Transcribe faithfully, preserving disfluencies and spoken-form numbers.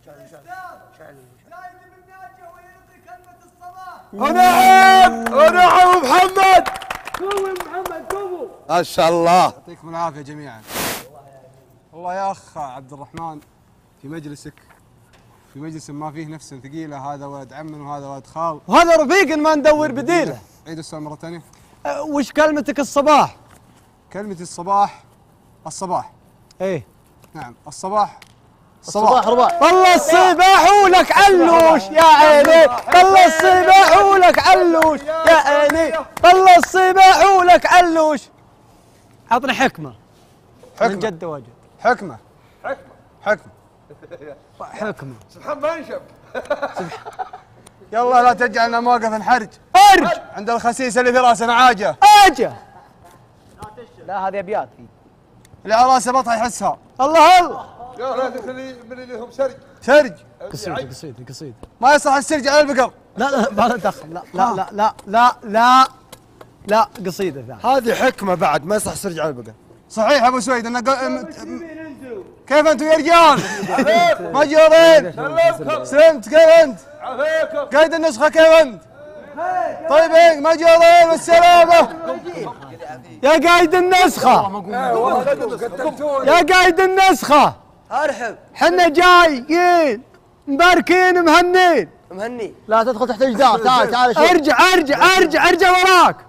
ونعم ونعم محمد. قوم محمد قوموا. ما شاء الله. يعطيكم العافيه جميعا. والله يا اخ عبد الرحمن في مجلسك، في مجلس ما فيه نفس ثقيله، هذا ولد عم وهذا ولد خال، وهذا رفيق ما ندور بديله. عيد السؤال مره ثانيه. أه وش كلمتك الصباح؟ كلمتي الصباح الصباح. ايه نعم الصباح الصباح رباح. والله الصباح ولك علوش يا عيني، والله الصباح ولك علوش يا عيني، والله الصباح ولك علوش. عطني حكمه. حكمه من جد وجد. حكمه حكمة حكمه حكمه. سبحان ما ينشب. يلا لا تجعلنا موقف نحرج. ارج عند الخسيس اللي في راسنا عاجه. اجه. لا هذه ابيات. اللي على راسه بطها يحسها. الله الله. يا لا اللي من اللي هم سرج. سرج قصيده قصيده قصيده. ما يصلح السرج على البقر. لا لا ما له دخل. لا لا لا لا لا لا لا قصيده ثانيه. هذه حكمة بعد ما يصح سرج على البقر. صحيح ابو سويد انه كيف انتم يا رجال؟ مجورين. سلمت كيف انت؟ قايد النسخه كيف انت؟ طيبين مجورين والسلامه. يا قايد النسخه يا قايد النسخه ارحب. حنا جايين مباركين مهنين. مهني. لا تدخل تحت الجدار. تعال تعال ارجع ارجع ارجع ارجع وراك.